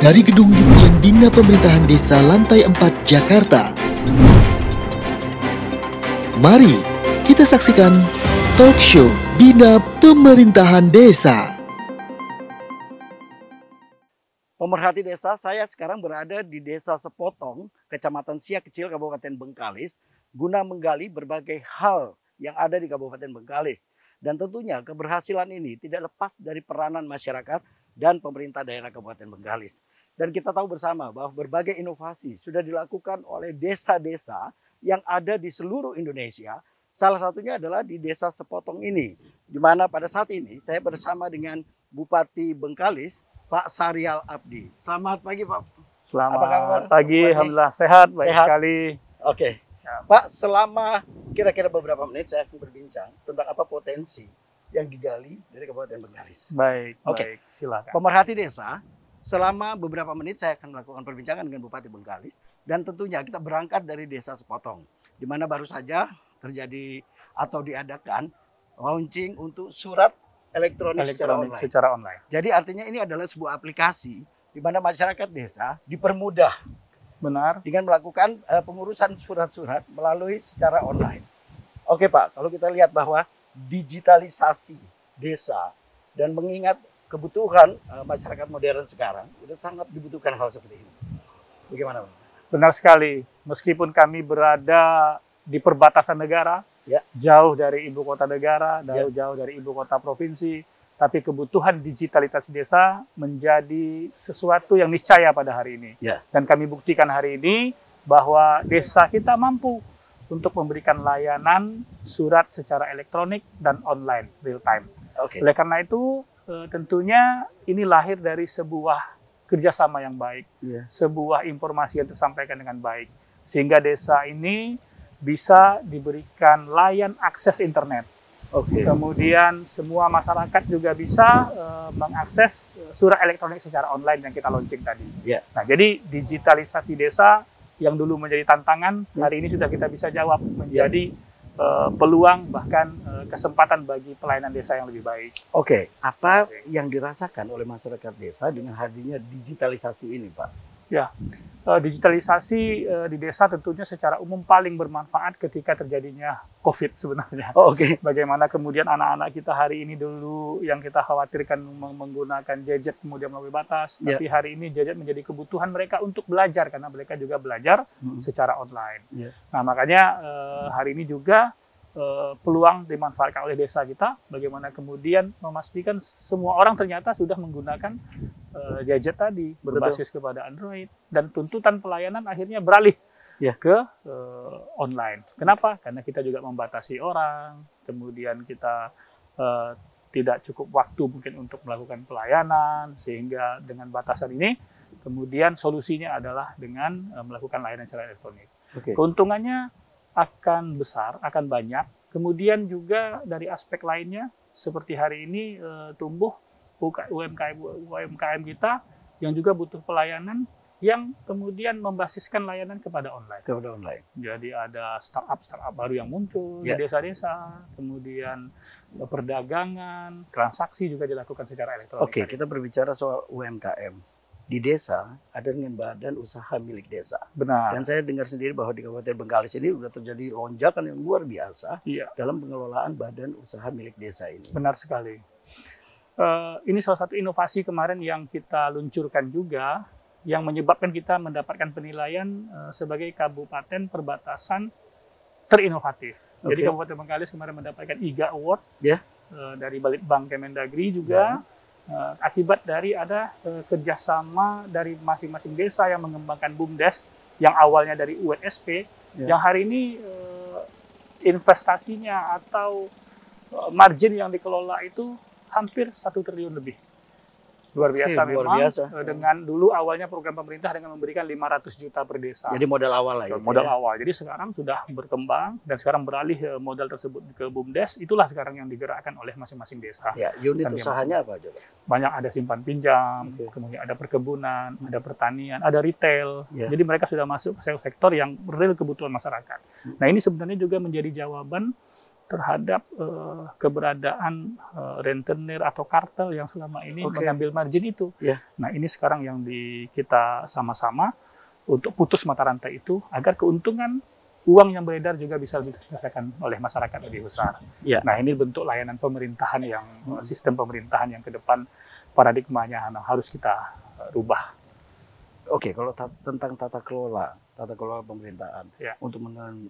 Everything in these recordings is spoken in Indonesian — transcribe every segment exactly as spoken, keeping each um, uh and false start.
dari Gedung Ditjen Bina Pemerintahan Desa Lantai empat Jakarta. Mari kita saksikan talk show Bina Pemerintahan Desa. Pemerhati desa, saya sekarang berada di Desa Sepotong, Kecamatan Siak Kecil, Kabupaten Bengkalis, guna menggali berbagai hal yang ada di Kabupaten Bengkalis. Dan tentunya keberhasilan ini tidak lepas dari peranan masyarakat dan pemerintah daerah Kabupaten Bengkalis. Dan kita tahu bersama bahwa berbagai inovasi sudah dilakukan oleh desa-desa yang ada di seluruh Indonesia. Salah satunya adalah di Desa Sepotong ini, di mana pada saat ini saya bersama dengan Bupati Bengkalis, Pak Sarial Abdi. Selamat pagi, Pak. Selamat Apa kabar, pagi, Bupati? alhamdulillah sehat, baik Sehat? sekali. Oke, Pak, selama kira-kira beberapa menit saya akan berbincang tentang apa potensi yang digali dari Kabupaten Bengkalis. Baik, Oke. baik, silakan. Pemerhati desa, selama beberapa menit saya akan melakukan perbincangan dengan Bupati Bengkalis, dan tentunya kita berangkat dari Desa Sepotong, di mana baru saja terjadi atau diadakan launching untuk surat elektronik, secara Elektronik online. secara online. Jadi artinya ini adalah sebuah aplikasi di mana masyarakat desa dipermudah Benar. dengan melakukan uh, pengurusan surat-surat melalui secara online. Oke Pak, kalau kita lihat bahwa digitalisasi desa dan mengingat kebutuhan uh, masyarakat modern sekarang, itu sangat dibutuhkan hal seperti ini. Bagaimana Pak? Benar sekali. Meskipun kami berada di perbatasan negara, Ya. jauh dari ibu kota negara, Ya. jauh-jauh dari ibu kota provinsi, tapi kebutuhan digitalisasi desa menjadi sesuatu yang niscaya pada hari ini. Ya. Dan kami buktikan hari ini bahwa desa kita mampu untuk memberikan layanan surat secara elektronik dan online real time. Oke. Oleh karena itu, eh, tentunya ini lahir dari sebuah kerjasama yang baik, Ya. sebuah informasi yang tersampaikan dengan baik, sehingga desa ini bisa diberikan layan akses internet. Oke. Kemudian semua masyarakat juga bisa eh, mengakses eh, surat elektronik secara online yang kita launching tadi. Ya. Nah, jadi digitalisasi desa yang dulu menjadi tantangan, hari ini sudah kita bisa jawab menjadi eh, peluang bahkan eh, kesempatan bagi pelayanan desa yang lebih baik. Oke, apa yang dirasakan oleh masyarakat desa dengan hadirnya digitalisasi ini, Pak? Ya, eh, digitalisasi eh, di desa tentunya secara umum paling bermanfaat ketika terjadinya COVID sebenarnya. Oh, oke. Bagaimana kemudian anak-anak kita hari ini dulu yang kita khawatirkan meng- menggunakan gadget kemudian melalui batas, Ya. tapi hari ini gadget menjadi kebutuhan mereka untuk belajar karena mereka juga belajar Hmm. secara online. Ya. Nah, makanya eh, hari ini juga eh, peluang dimanfaatkan oleh desa kita, bagaimana kemudian memastikan semua orang ternyata sudah menggunakan eh, gadget tadi berbasis kepada Android, dan tuntutan pelayanan akhirnya beralih Ya. ke eh, online. Kenapa? Karena kita juga membatasi orang, kemudian kita eh, tidak cukup waktu mungkin untuk melakukan pelayanan, sehingga dengan batasan ini kemudian solusinya adalah dengan eh, melakukan layanan secara elektronik. Oke. Keuntungannya akan besar, akan banyak. Kemudian juga dari aspek lainnya, seperti hari ini eh, tumbuh U M K M U M K M kita yang juga butuh pelayanan yang kemudian membasiskan layanan kepada online. Kepada online. Jadi ada startup-startup baru yang muncul Ya. di desa-desa, kemudian eh, perdagangan, transaksi juga dilakukan secara elektronik. Oke, kita berbicara soal U M K M. Di desa ada dengan badan usaha milik desa. Benar. Dan saya dengar sendiri bahwa di Kabupaten Bengkalis ini sudah terjadi lonjakan yang luar biasa Iya. dalam pengelolaan badan usaha milik desa ini. Benar sekali. Eh, ini salah satu inovasi kemarin yang kita luncurkan juga, yang menyebabkan kita mendapatkan penilaian eh, sebagai kabupaten perbatasan terinovatif. Jadi Oke. Kabupaten Bengkalis kemarin mendapatkan I G A Award Ya. eh, dari Balitbang Kemendagri juga, eh, akibat dari ada eh, kerjasama dari masing-masing desa yang mengembangkan BUMDes yang awalnya dari U N S P, Ya. yang hari ini eh, investasinya atau eh, margin yang dikelola itu hampir satu triliun lebih. Luar biasa Oke, luar memang. biasa. Eh, Dengan dulu awalnya program pemerintah dengan memberikan lima ratus juta per desa. Jadi modal awal lah itu. modal ya. awal. Jadi sekarang sudah berkembang dan sekarang beralih eh, modal tersebut ke BUMDes. Itulah sekarang yang digerakkan oleh masing-masing desa. Ya, unit Dan usahanya apa coba? Banyak ada simpan pinjam, Oke. kemudian ada perkebunan, ada pertanian, ada retail. Ya. Jadi mereka sudah masuk ke sektor yang real kebutuhan masyarakat. Nah, ini sebenarnya juga menjadi jawaban terhadap uh, keberadaan uh, rentenir atau kartel yang selama ini okay. mengambil margin itu. Yeah. Nah ini sekarang yang di, kita sama-sama untuk putus mata rantai itu agar keuntungan uang yang beredar juga bisa dirasakan oleh masyarakat lebih besar. Yeah. Nah ini bentuk layanan pemerintahan yang hmm. sistem pemerintahan yang ke depan paradigmanya nah, harus kita uh, rubah. Oke, okay, kalau ta tentang tata kelola, tata kelola pemerintahan yeah. untuk men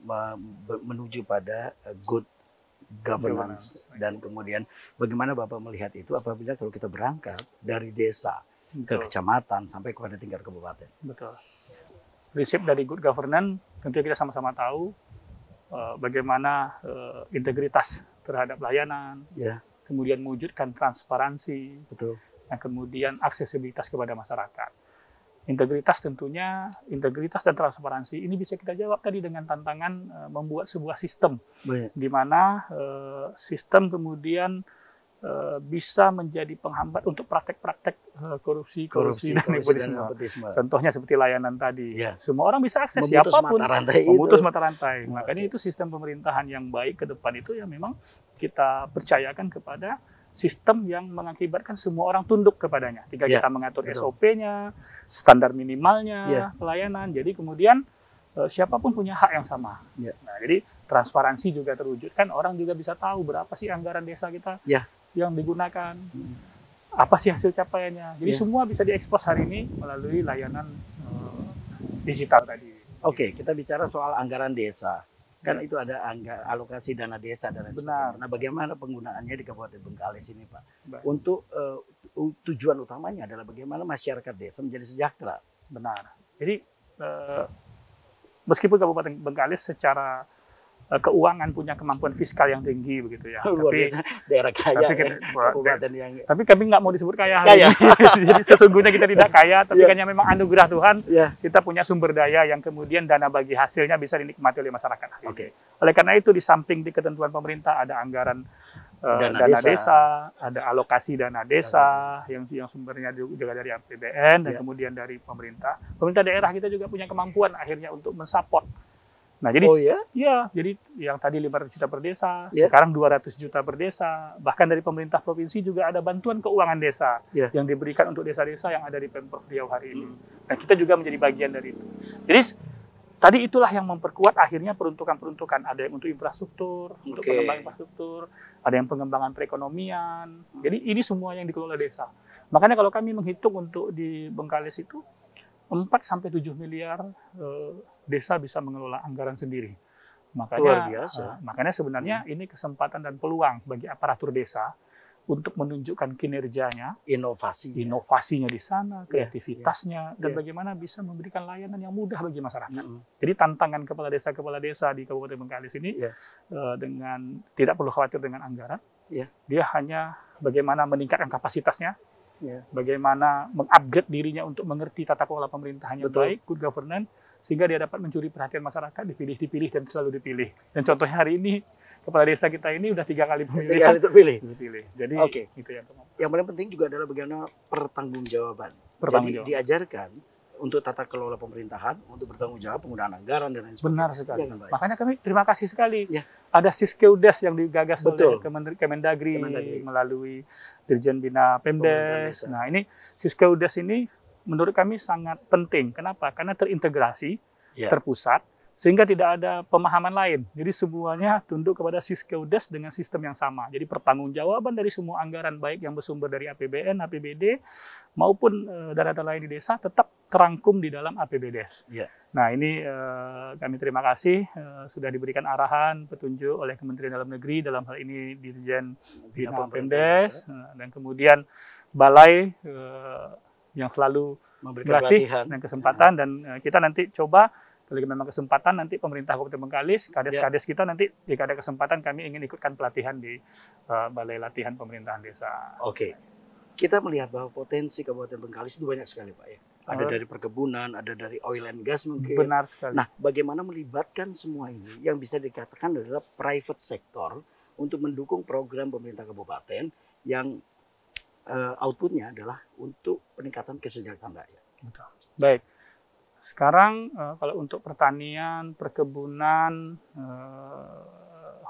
menuju pada good governance, governance dan kemudian bagaimana Bapak melihat itu apabila kalau kita berangkat dari desa Betul. ke kecamatan sampai kepada tingkat kabupaten. Betul. Prinsip dari good governance tentu kita sama-sama tahu uh, bagaimana uh, integritas terhadap layanan, yeah. kemudian mewujudkan transparansi, Betul. dan kemudian aksesibilitas kepada masyarakat. Integritas tentunya, integritas dan transparansi ini bisa kita jawab tadi dengan tantangan uh, membuat sebuah sistem Banyak. di mana uh, sistem kemudian uh, bisa menjadi penghambat untuk praktek-praktek uh, korupsi, korupsi, korupsi, dan nepotisme. Contohnya seperti layanan tadi, ya. Semua orang bisa akses memutus siapapun, mata rantai memutus itu. mata rantai. Makanya okay. itu sistem pemerintahan yang baik ke depan itu ya memang kita percayakan kepada sistem yang mengakibatkan semua orang tunduk kepadanya. Jika yeah. kita mengatur S O P-nya, standar minimalnya, yeah. pelayanan, jadi kemudian uh, siapapun punya hak yang sama. Yeah. Nah, jadi transparansi juga terwujudkan, orang juga bisa tahu berapa sih anggaran desa kita yeah. yang digunakan, hmm. apa sih hasil capaiannya. Jadi yeah. semua bisa diekspos hari ini melalui layanan uh, digital tadi. Oke, okay, kita bicara soal anggaran desa. Kan itu ada anggaran alokasi dana desa dan lain sebagainya. Nah, bagaimana penggunaannya di Kabupaten Bengkalis ini, Pak? Baik. Untuk uh, tujuan utamanya adalah bagaimana masyarakat desa menjadi sejahtera. Benar. Jadi uh, meskipun Kabupaten Bengkalis secara uh, keuangan punya kemampuan fiskal yang tinggi begitu ya. Luar tapi biasa, daerah kaya, tapi, ya, kabupaten yang tapi kami nggak mau disebut kaya. Kaya. Jadi sesungguhnya kita tidak kaya, tapi yeah. hanya memang anugerah Tuhan. Yeah. Kita punya sumber daya yang kemudian dana bagi hasilnya bisa dinikmati oleh masyarakat. Oke. Okay. Oleh karena itu di samping di ketentuan pemerintah ada anggaran uh, dana, dana desa. desa, ada alokasi dana desa dana. yang yang sumbernya juga dari A P B N dan yeah. kemudian dari pemerintah. Pemerintah daerah kita juga punya kemampuan akhirnya untuk mensupport. Nah, jadi oh, ya? ya, jadi yang tadi lima ratus juta per desa, yeah. sekarang dua ratus juta per desa. Bahkan dari pemerintah provinsi juga ada bantuan keuangan desa yeah. yang diberikan untuk desa-desa yang ada di Pemprov Riau hari ini. Hmm. Dan kita juga menjadi bagian dari itu. Jadi tadi itulah yang memperkuat akhirnya peruntukan-peruntukan. Ada yang untuk infrastruktur, okay. untuk pengembangan infrastruktur, ada yang pengembangan perekonomian. Hmm. Jadi ini semua yang dikelola desa. Makanya kalau kami menghitung untuk di Bengkalis itu empat sampai tujuh miliar eh, desa bisa mengelola anggaran sendiri. Makanya luar biasa. Uh, makanya sebenarnya hmm. ini kesempatan dan peluang bagi aparatur desa untuk menunjukkan kinerjanya, inovasi, inovasinya di sana, kreativitasnya, yeah. dan yeah. bagaimana bisa memberikan layanan yang mudah bagi masyarakat. Mm-hmm. Jadi tantangan kepala desa-kepala desa di Kabupaten Bengkalis ini yeah. uh, dengan tidak perlu khawatir dengan anggaran, yeah. dia hanya bagaimana meningkatkan kapasitasnya, yeah. bagaimana mengupgrade dirinya untuk mengerti tata kelola pemerintahan yang Betul. baik, good governance, sehingga dia dapat mencuri perhatian masyarakat, dipilih-dipilih dan selalu dipilih. Dan contohnya hari ini kepala desa kita ini udah tiga kali pemilihan. Tiga kali terpilih. Dipilih. Jadi okay. itu yang pertama. Yang paling penting juga adalah bagaimana pertanggungjawaban. Pertanggung Jadi jawab. diajarkan untuk tata kelola pemerintahan, untuk bertanggung jawab penggunaan anggaran dan lain sebagainya. Benar sekali. Ya, makanya kami terima kasih sekali. Ya. Ada Siskeudes yang digagas Betul. oleh Kemendagri, Kemendagri, Kemendagri melalui Dirjen Bina Pemdes. Nah ini Siskeudes ini menurut kami sangat penting. Kenapa? Karena terintegrasi, ya. terpusat, sehingga tidak ada pemahaman lain. Jadi semuanya tunduk kepada Siskeudes dengan sistem yang sama. Jadi pertanggungjawaban dari semua anggaran baik yang bersumber dari A P B N, A P B D maupun uh, dana-dana lain di desa tetap terangkum di dalam A P B D E S. Yeah. Nah ini uh, kami terima kasih uh, sudah diberikan arahan, petunjuk oleh Kementerian Dalam Negeri dalam hal ini Dirjen Bina Pemdes uh, dan kemudian Balai uh, yang selalu memberikan berlatih pelatihan dan kesempatan, dan uh, kita nanti coba kalau memang kesempatan nanti pemerintah Kabupaten Bengkalis, kades-kades kita nanti jika ada kesempatan kami ingin ikutkan pelatihan di uh, Balai Latihan Pemerintahan Desa. Oke, okay. Kita melihat bahwa potensi Kabupaten Bengkalis itu banyak sekali, Pak ya. Ada uh, dari perkebunan, ada dari oil and gas mungkin. Benar sekali. Nah, bagaimana melibatkan semua ini yang bisa dikatakan adalah private sector untuk mendukung program pemerintah kabupaten yang uh, outputnya adalah untuk peningkatan kesejahteraan rakyat. Betul. Baik. Sekarang uh, kalau untuk pertanian, perkebunan, uh,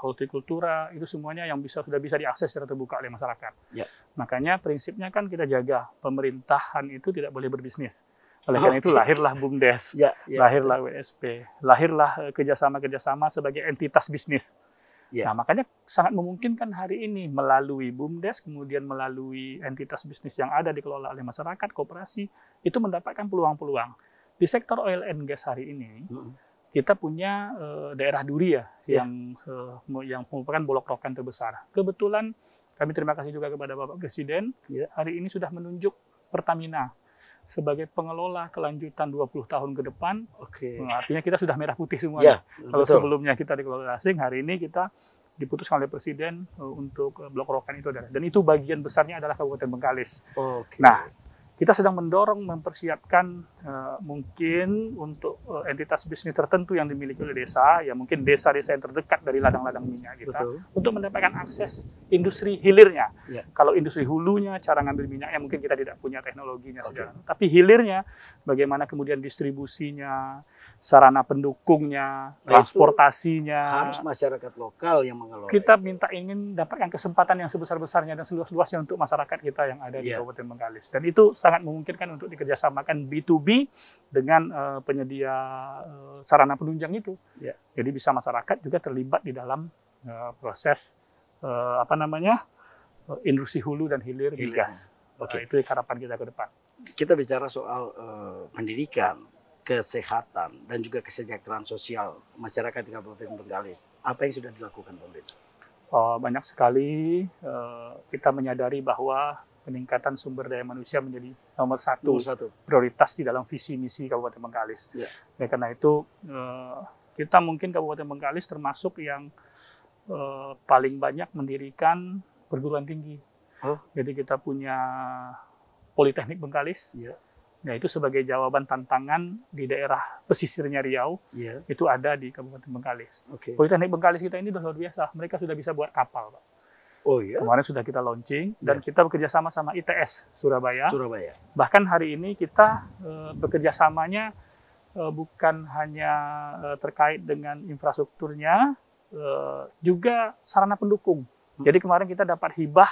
hortikultura, itu semuanya yang bisa sudah bisa diakses secara terbuka oleh masyarakat. Ya. Makanya prinsipnya kan kita jaga pemerintahan itu tidak boleh berbisnis. Oleh karena itu lahirlah BUMDes, Ya, ya. lahirlah W S P, lahirlah kerjasama-kerjasama sebagai entitas bisnis. Ya. Nah, makanya sangat memungkinkan hari ini melalui BUMDes, kemudian melalui entitas bisnis yang ada dikelola oleh masyarakat, koperasi, itu mendapatkan peluang-peluang. Di sektor oil and gas hari ini, hmm. kita punya uh, daerah Duri ya, ya. yang uh, yang merupakan bolok rokan terbesar. Kebetulan kami terima kasih juga kepada Bapak Presiden, ya. hari ini sudah menunjuk Pertamina sebagai pengelola kelanjutan dua puluh tahun ke depan. Oke. Nah, artinya kita sudah merah putih semuanya. Ya, kalau betul. Sebelumnya kita dikelola asing, hari ini kita diputuskan oleh Presiden uh, untuk uh, blok rokan itu adalah. Dan itu bagian besarnya adalah Kabupaten Bengkalis. Oke. Nah, kita sedang mendorong mempersiapkan uh, mungkin untuk uh, entitas bisnis tertentu yang dimiliki oleh desa, ya mungkin desa-desa yang terdekat dari ladang-ladang minyak kita, betul. Untuk mendapatkan akses industri hilirnya. Ya. Kalau industri hulunya, cara ngambil minyaknya mungkin kita tidak punya teknologinya, okay. sejarah. Tapi hilirnya, bagaimana kemudian distribusinya, sarana pendukungnya, nah, transportasinya. Harus masyarakat lokal yang mengelola. Kita minta ingin dapatkan kesempatan yang sebesar-besarnya dan seluas-luasnya untuk masyarakat kita yang ada di yeah. Kabupaten Bengkalis. Dan itu sangat memungkinkan untuk dikerjasamakan B to B dengan uh, penyedia uh, sarana penunjang itu. Yeah. Jadi bisa masyarakat juga terlibat di dalam uh, proses uh, apa namanya uh, industri hulu dan hilir migas. Oke, okay. uh, itu harapan kita ke depan. Kita bicara soal uh, pendidikan, kesehatan, dan juga kesejahteraan sosial masyarakat di Kabupaten Bengkalis. Apa yang sudah dilakukan pemerintah? Oh, banyak sekali. Uh, kita menyadari bahwa peningkatan sumber daya manusia menjadi nomor satu, nomor satu. prioritas di dalam visi misi Kabupaten Bengkalis. Ya. Ya, karena itu uh, kita mungkin Kabupaten Bengkalis termasuk yang uh, paling banyak mendirikan perguruan tinggi. Oh. Jadi kita punya Politeknik Bengkalis. Ya. Nah, itu sebagai jawaban tantangan di daerah pesisirnya Riau, yeah. itu ada di Kabupaten Bengkalis. Okay. Politeknik Bengkalis kita ini luar biasa, mereka sudah bisa buat kapal, Pak. Oh iya? Kemarin sudah kita launching, dan yeah. kita bekerja sama sama I T S Surabaya. Surabaya. Bahkan hari ini kita uh, bekerja samanya uh, bukan hanya uh, terkait dengan infrastrukturnya, uh, juga sarana pendukung. Hmm. Jadi kemarin kita dapat hibah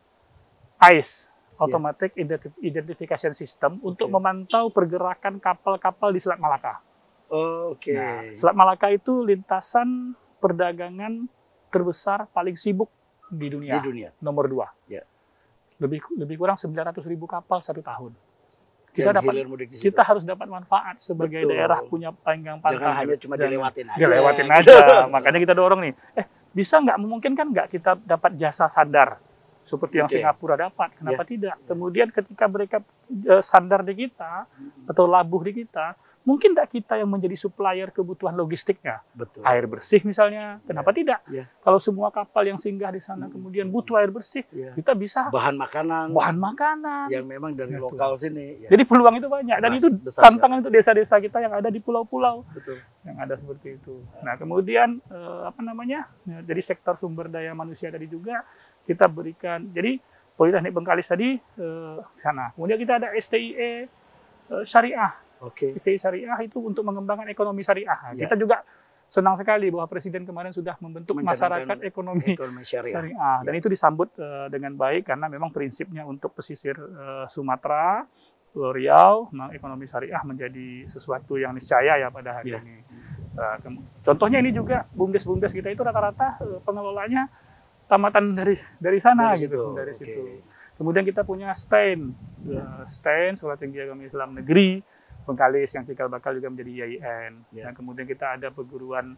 A I S, Automatic yeah. Identification System, okay. untuk memantau pergerakan kapal-kapal di Selat Malaka. Oh, Oke. Okay. Nah, Selat Malaka itu lintasan perdagangan terbesar paling sibuk di dunia. Di dunia. Nomor dua. Yeah. Lebih lebih kurang sembilan ratus ribu kapal satu tahun. Kita yang dapat kita harus dapat manfaat sebagai Betul. daerah punya panggang pantai. Jangan hanya cuma dilewatin aja. Dilewatin aja. Makanya kita dorong nih. Eh, bisa nggak memungkinkan nggak kita dapat jasa sandar? Seperti yang okay. Singapura dapat, kenapa yeah. tidak? Kemudian ketika mereka uh, sandar di kita, atau labuh di kita, mungkin tidak kita yang menjadi supplier kebutuhan logistiknya. Betul. Air bersih misalnya, kenapa yeah. tidak? Yeah. Kalau semua kapal yang singgah di sana kemudian butuh air bersih, yeah. kita bisa. Bahan makanan. Bahan makanan. Yang memang dari Betul. lokal sini. Ya. Jadi peluang itu banyak. Dan Mas, itu tantangan untuk desa-desa kita yang ada di pulau-pulau. Betul. Yang ada seperti itu. Nah kemudian, uh, apa namanya, ya, jadi sektor sumber daya manusia tadi juga, kita berikan, jadi Politeknik Bengkalis tadi eh, sana. Kemudian kita ada S T I E eh, Syariah. Oke. Okay. S T I E Syariah itu untuk mengembangkan ekonomi syariah. Ya. Kita juga senang sekali bahwa Presiden kemarin sudah membentuk masyarakat ekonomi, ekonomi syariah. syariah. Dan ya. itu disambut eh, dengan baik karena memang prinsipnya untuk pesisir eh, Sumatera, Pulau Riau, memang ekonomi syariah menjadi sesuatu yang niscaya ya pada hari ya. ini. Uh, contohnya ini juga BUMDes-BUMDes kita itu rata-rata uh, pengelolanya tamatan dari dari sana dari gitu situ. dari okay. situ. Kemudian kita punya S T E N, ya, S T E N Sekolah Tinggi Agama Islam Negeri Bengkalis yang cikal bakal juga menjadi I A I N. Yeah. Dan kemudian kita ada perguruan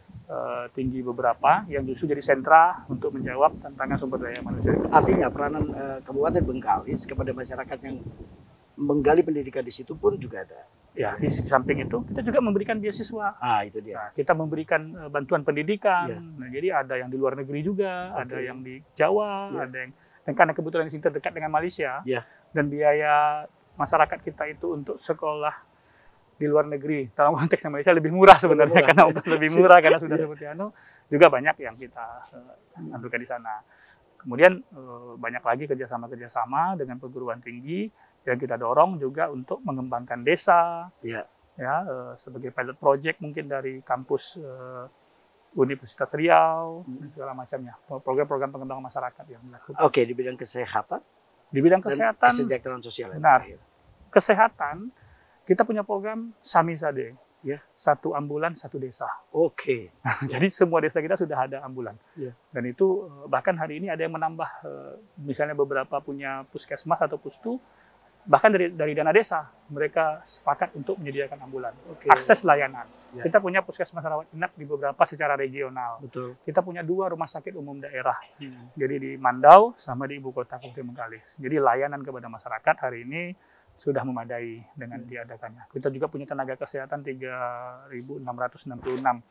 uh, tinggi beberapa yang justru jadi sentra untuk menjawab tantangan sumber daya manusia. Artinya peranan uh, Kabupaten Bengkalis kepada masyarakat yang menggali pendidikan di situ pun juga ada. Ya, di samping itu kita juga memberikan beasiswa. Ah, itu dia. Nah, kita memberikan uh, bantuan pendidikan. Ya. Nah, jadi ada yang di luar negeri juga, okay. ada yang di Jawa, ya. ada yang dan karena kebetulan di sini terdekat dengan Malaysia. Ya. Dan biaya masyarakat kita itu untuk sekolah di luar negeri dalam konteks Malaysia lebih murah sebenarnya lebih murah. karena lebih murah karena sudah ya. seperti anu. Juga banyak yang kita uh, ambilkan di sana. Kemudian uh, banyak lagi kerjasama-kerjasama dengan perguruan tinggi yang kita dorong juga untuk mengembangkan desa, ya, ya uh, sebagai pilot project mungkin dari kampus uh, Universitas Riau, dan segala macamnya. Program-program pengembangan masyarakat yang dilakukan. Oke, di bidang kesehatan? Di bidang Dan kesehatan, kesejahteraan sosial. benar. Ya. Kesehatan, kita punya program Samisade. Ya. Satu ambulan, satu desa. Oke. Jadi semua desa kita sudah ada ambulan. Ya. Dan itu bahkan hari ini ada yang menambah, misalnya beberapa punya puskesmas atau pustu, bahkan dari dari dana desa mereka sepakat untuk menyediakan ambulan. Oke. Akses layanan. Ya. Kita punya puskesmas rawat inap di beberapa secara regional. Betul. Kita punya dua rumah sakit umum daerah. Hmm. Jadi di Mandau sama di ibu kota Kabupaten Bengkalis. Jadi layanan kepada masyarakat hari ini sudah memadai dengan diadakannya. Kita juga punya tenaga kesehatan tiga ribu enam ratus enam puluh enam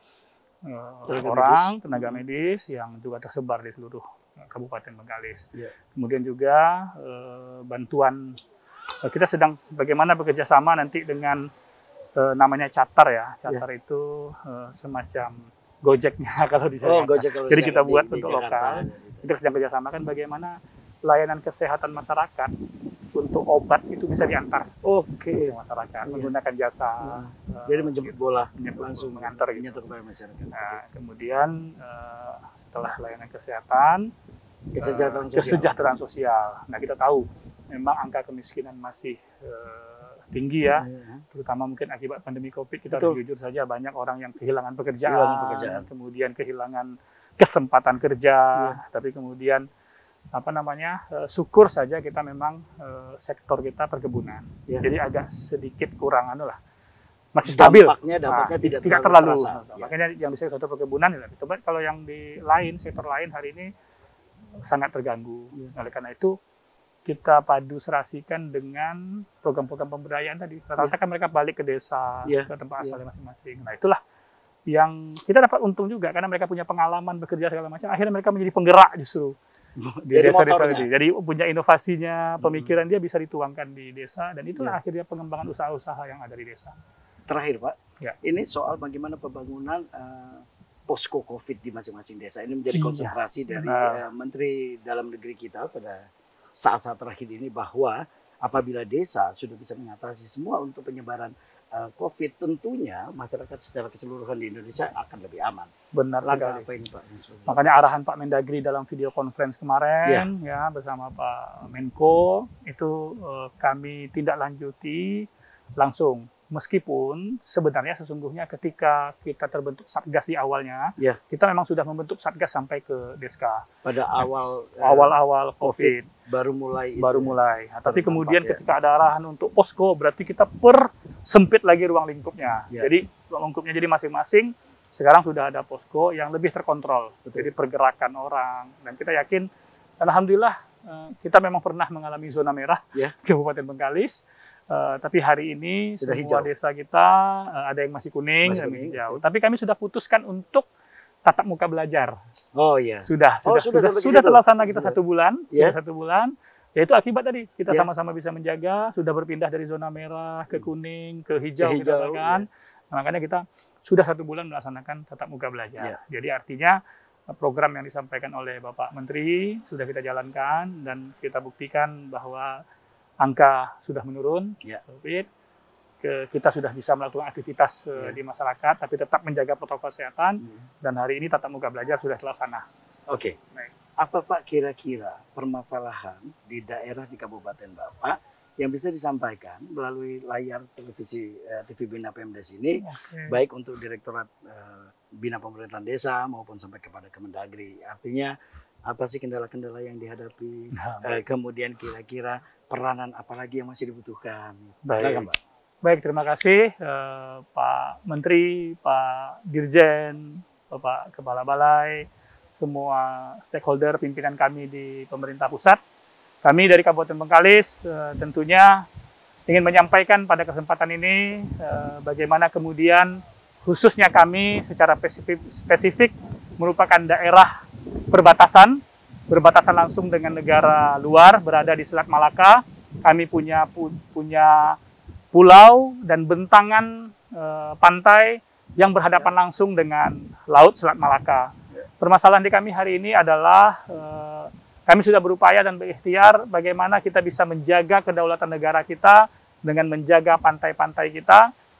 uh, Tenaga orang, medis. tenaga medis yang juga tersebar di seluruh Kabupaten Bengkalis. Ya. Kemudian juga uh, bantuan, uh, kita sedang bagaimana bekerja sama nanti dengan uh, namanya Catar ya. Catar ya. Itu uh, semacam Gojeknya kalau di Oh, Jakarta. Gojek kalau Jadi di- kita buat di- di untuk Jakarta. lokal. Kita sedang kerjasamakan bagaimana layanan kesehatan masyarakat untuk obat itu bisa diantar Oke. ke masyarakat Iya. menggunakan jasa. Nah, uh, Jadi menjemput bola menjemput langsung mengantar gitu. menyentuh kepada masyarakat. Nah, kemudian uh, setelah layanan kesehatan, Kesejahteraan uh, sosial. kesejahteraan sosial. Nah, kita tahu memang angka kemiskinan masih uh, tinggi ya, Ya. terutama mungkin akibat pandemi Covid. Kita Betul. harus jujur saja, banyak orang yang kehilangan pekerjaan, Kehilangan pekerjaan. kemudian kehilangan kesempatan kerja, Iya. tapi kemudian apa namanya, uh, syukur saja kita memang uh, sektor kita perkebunan. Ya. Jadi agak sedikit kurang anu lah, masih stabil. Dampaknya, dampaknya Nah, tidak, tidak terlalu. terasa. Ya. Makanya yang di sektor perkebunan, ya. Coba kalau yang di lain, sektor lain hari ini sangat terganggu. Ya. Oleh karena itu kita padu serasikan dengan program-program pemberdayaan tadi. Rata-rata kan mereka balik ke desa, Ya. ke tempat Ya. asalnya masing-masing. Nah itulah yang kita dapat untung juga karena mereka punya pengalaman bekerja segala macam. Akhirnya mereka menjadi penggerak justru di Jadi desa-desa motornya. tadi. Jadi punya inovasinya, pemikiran dia bisa dituangkan di desa dan itulah Ya. akhirnya pengembangan usaha-usaha yang ada di desa. Terakhir Pak, Ya. ini soal bagaimana pembangunan eh, posko COVID di masing-masing desa. Ini menjadi Iya. konsentrasi dari Benar. eh, Menteri Dalam Negeri kita pada saat-saat terakhir ini, bahwa apabila desa sudah bisa mengatasi semua untuk penyebaran eh, COVID, tentunya masyarakat secara keseluruhan di Indonesia akan lebih aman. Benar Langkah sekali. apa ini Pak? Yang seperti- Makanya arahan Pak Mendagri dalam video conference kemarin ya, bersama Pak Menko itu eh, kami tindak lanjuti langsung. Meskipun sebenarnya sesungguhnya ketika kita terbentuk Satgas di awalnya, Ya. kita memang sudah membentuk Satgas sampai ke Deska. Pada awal eh, Awal-awal COVID COVID baru mulai itu. baru mulai. Nah, tapi Terdampak, kemudian ya. ketika ada arahan untuk posko, berarti kita per sempit lagi ruang lingkupnya. Ya. Jadi ruang lingkupnya jadi masing-masing. Sekarang sudah ada posko yang lebih terkontrol. Betul. Jadi pergerakan orang. Dan kita yakin, alhamdulillah eh, kita memang pernah mengalami zona merah Ya. Kabupaten Bengkalis. Eh, tapi hari ini Sudah semua hijau. desa kita eh, ada yang masih kuning, Masih ada yang kuning, hijau. oke. Tapi kami sudah putuskan untuk tatap muka belajar. Oh iya. Sudah, Oh, sudah, sudah sudah, sampai ke sudah situ? terlaksana kita Sudah. satu bulan, Ya. sudah satu bulan. Yaitu akibat tadi kita Ya. sama-sama bisa menjaga, sudah berpindah dari zona merah ke kuning, ke hijau, Ke kita hijau, bahkan. Nah, makanya kita sudah satu bulan melaksanakan tatap muka Ya. belajar. Jadi artinya program yang disampaikan oleh Bapak Menteri sudah kita jalankan dan kita buktikan bahwa angka sudah menurun, Ya. COVID. Ke- kita sudah bisa melakukan aktivitas eh, Ya. di masyarakat, tapi tetap menjaga protokol kesehatan. Hmm. Dan hari ini tatap muka belajar sudah terlaksana. Oke. Baik. Apa Pak kira-kira permasalahan di daerah di Kabupaten Bapak yang bisa disampaikan melalui layar televisi eh, T V Bina Pemdes ini, Oke. baik untuk Direktorat eh, Bina Pemerintahan Desa maupun sampai kepada Kemendagri. Artinya apa sih kendala-kendala yang dihadapi? Nah, Eh, kemudian kira-kira peranan apa lagi yang masih dibutuhkan? Baik. Silakan, Pak. Baik, terima kasih eh, Pak Menteri, Pak Dirjen, Bapak Kepala Balai, semua stakeholder pimpinan kami di pemerintah pusat. Kami dari Kabupaten Bengkalis eh, tentunya ingin menyampaikan pada kesempatan ini eh, bagaimana kemudian khususnya kami secara spesifik, spesifik merupakan daerah perbatasan, berbatasan langsung dengan negara luar, berada di Selat Malaka. Kami punya pu- punya pulau dan bentangan eh, pantai yang berhadapan langsung dengan Laut Selat Malaka. Permasalahan di kami hari ini adalah eh, kami sudah berupaya dan berikhtiar bagaimana kita bisa menjaga kedaulatan negara kita dengan menjaga pantai-pantai kita,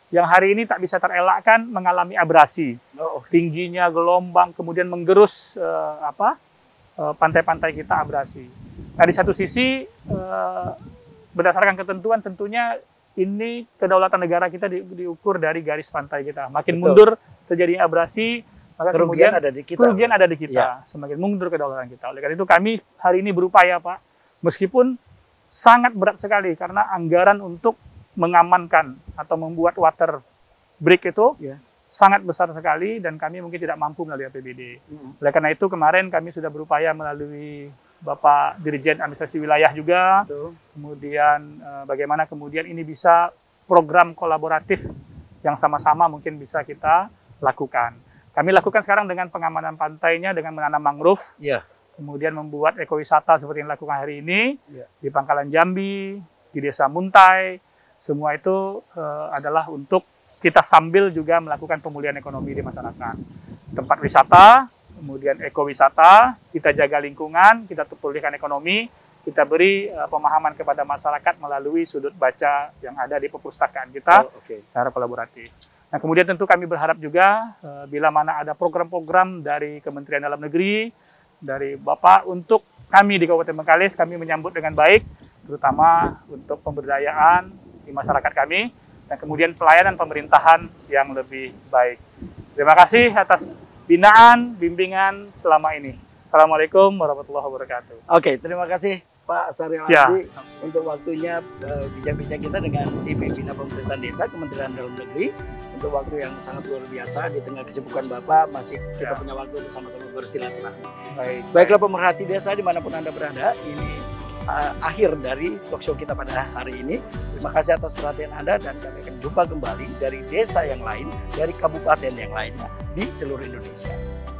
yang hari ini tak bisa terelakkan mengalami abrasi. Oh, Tingginya gelombang kemudian menggerus eh, apa eh, pantai-pantai kita abrasi. Nah, di satu sisi eh, berdasarkan ketentuan tentunya ini kedaulatan negara kita di, diukur dari garis pantai kita. Makin Betul. mundur terjadi abrasi, maka kerugian kemudian ada di kita. kerugian ada di kita. Ya. Semakin mundur kedaulatan kita. Oleh karena itu kami hari ini berupaya, Pak, meskipun sangat berat sekali karena anggaran untuk mengamankan atau membuat water break itu Ya. sangat besar sekali dan kami mungkin tidak mampu melalui A P B D. Hmm. Oleh karena itu kemarin kami sudah berupaya melalui Bapak Dirjen Administrasi Wilayah juga, Betul. kemudian eh, bagaimana kemudian ini bisa program kolaboratif yang sama-sama mungkin bisa kita lakukan. Kami lakukan sekarang dengan pengamanan pantainya dengan menanam mangrove, Ya. kemudian membuat ekowisata seperti yang dilakukan hari ini Ya. di Pangkalan Jambi, di Desa Muntai. Semua itu eh, adalah untuk kita sambil juga melakukan pemulihan ekonomi di masyarakat. Tempat wisata, kemudian ekowisata, kita jaga lingkungan, kita pulihkan ekonomi, kita beri uh, pemahaman kepada masyarakat melalui sudut baca yang ada di perpustakaan kita Oh, oke. secara kolaboratif. Nah, kemudian tentu kami berharap juga uh, bila mana ada program-program dari Kementerian Dalam Negeri, dari Bapak untuk kami di Kabupaten Bengkalis, kami menyambut dengan baik, terutama untuk pemberdayaan di masyarakat kami, dan kemudian pelayanan pemerintahan yang lebih baik. Terima kasih atas binaan, bimbingan selama ini. Assalamualaikum warahmatullahi wabarakatuh. Oke, terima kasih Pak Sahril Siap. Hamdi untuk waktunya eh, bincang-bincang kita dengan Tim Bina Pemerintahan Desa Kementerian Dalam Negeri untuk waktu yang sangat luar biasa di tengah kesibukan Bapak masih kita Siap. punya waktu untuk sama-sama bersilaturahmi. Baik. Baiklah pemerhati desa dimanapun Anda berada, ini uh, akhir dari talk show kita pada hari ini. Terima kasih atas perhatian Anda dan kami akan jumpa kembali dari desa yang lain, dari kabupaten yang lainnya di seluruh Indonesia.